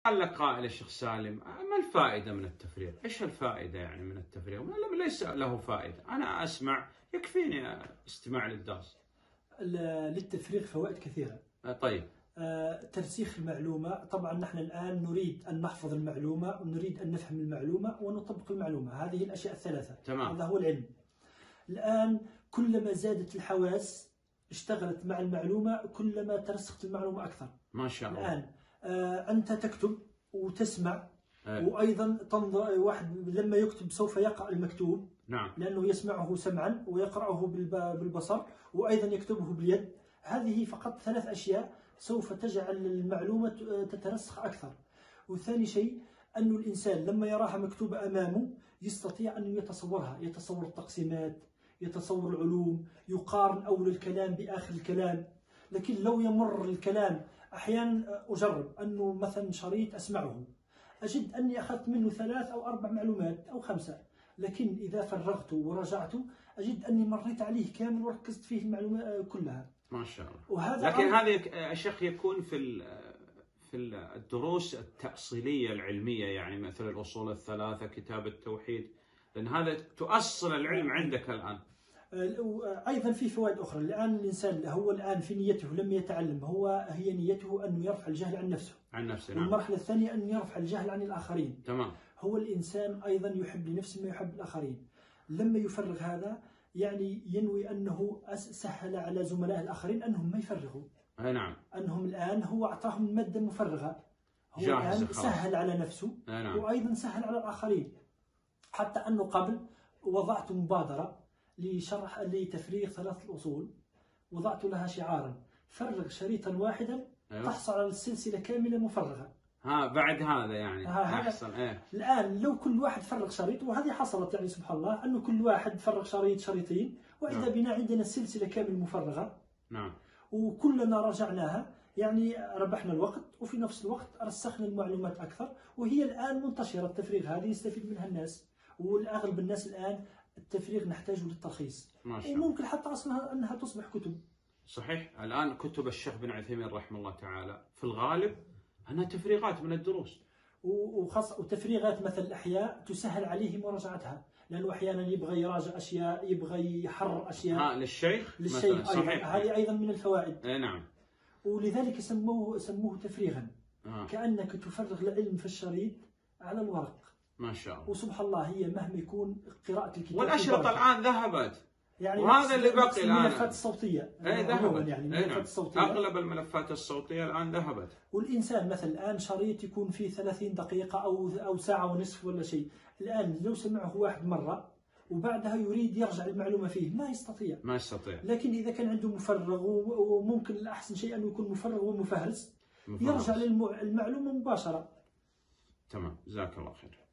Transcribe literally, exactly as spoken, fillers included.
قال لك قائل يا شيخ سالم، ما الفائدة من التفريغ؟ ايش الفائدة يعني من التفريغ؟ ليس له فائدة، أنا أسمع يكفيني استماع للدرس. للتفريغ فوائد كثيرة. طيب. آه، ترسيخ المعلومة، طبعا نحن الآن نريد أن نحفظ المعلومة ونريد أن نفهم المعلومة ونطبق المعلومة، هذه الأشياء الثلاثة. تمام. هذا هو العلم. الآن كلما زادت الحواس اشتغلت مع المعلومة كلما ترسخت المعلومة أكثر. ما شاء الله. الآن آه أنت تكتب وتسمع. أه. وأيضا تنظر، واحد لما يكتب سوف يقرأ المكتوب. نعم. لأنه يسمعه سمعا ويقرأه بالبصر وأيضا يكتبه باليد. هذه فقط ثلاث أشياء سوف تجعل المعلومة تترسخ أكثر. وثاني شيء أن الإنسان لما يراها مكتوبة أمامه يستطيع أن يتصورها، يتصور التقسيمات، يتصور العلوم، يقارن أول الكلام بآخر الكلام. لكن لو يمر الكلام، أحيانا أجرب أنه مثلا شريط أسمعه أجد أني أخذت منه ثلاث أو أربع معلومات أو خمسة، لكن إذا فرغته ورجعته أجد أني مريت عليه كامل وركزت فيه المعلومات كلها. ما شاء الله. وهذا لكن هذا يا شيخ يكون في في الدروس التأصيلية العلمية، يعني مثل الأصول الثلاثة، كتاب التوحيد، لأن هذا تؤصل العلم عندك الآن. أيضا في فوائد أخرى. الآن الإنسان هو الآن في نيته لم يتعلم، هو هي نيته أن يرفع الجهل عن نفسه. عن نفسه. نعم. والمرحلة الثانية أن يرفع الجهل عن الآخرين. تمام. هو الإنسان أيضا يحب لنفسه ما يحب الآخرين. لما يفرغ هذا يعني ينوي أنه سهل على زملاء الآخرين أنهم ما يفرغوا. أي نعم. أنهم الآن هو أعطاهم المادة المفرغة، هو الآن سهل على نفسه. نعم. وأيضا سهل على الآخرين. حتى أنه قبل وضعت مبادرة لشرح لتفريغ ثلاث الأصول، وضعت لها شعارا: فرغ شريطا واحدا. أيوة. تحصل على السلسلة كاملة مفرغة. ها بعد هذا يعني أحسن. إيه. الآن لو كل واحد فرغ شريط، وهذه حصلت يعني سبحان الله، أنه كل واحد فرغ شريط شريطين، وإذا نعم. بنا عندنا السلسلة كامل مفرغة. نعم. وكلنا رجعناها، يعني ربحنا الوقت وفي نفس الوقت رسخنا المعلومات أكثر، وهي الآن منتشرة. التفريغ هذه يستفيد منها الناس، والأغلب الناس الآن التفريغ نحتاجه للترخيص. ما شاء الله. وممكن حتى أصلا أنها تصبح كتب. صحيح. الآن كتب الشيخ بن عثيمين رحمه الله تعالى في الغالب أنها تفريغات من الدروس، وخاصة وتفريغات مثل الأحياء تسهل عليه مراجعتها، لأنه أحيانا يبغى يراجع أشياء، يبغى يحرر أشياء. ها للشيخ. للشيخ صحيح. هذه أيضا من الفوائد. اي نعم. ولذلك سموه سموه تفريغا. آه. كأنك تفرغ العلم في الشريط على الورق. ما شاء الله. وسبحان الله هي مهما يكون قراءة الكتاب. والأشرطة الآن ذهبت. يعني وهذا اللي بقي الآن. الملفات الصوتية. اي ذهبت. يعني الملفات الصوتية. أغلب الملفات الصوتية الآن ذهبت. والإنسان مثلا الآن شريط يكون فيه ثلاثين دقيقة أو أو ساعة ونصف ولا شيء، الآن لو سمعه واحد مرة وبعدها يريد يرجع المعلومة فيه ما يستطيع. ما يستطيع. لكن إذا كان عنده مفرغ، وممكن الأحسن شيء أنه يكون مفرغ ومفهرس، يرجع للمعلومة مباشرة. تمام. جزاك الله خير.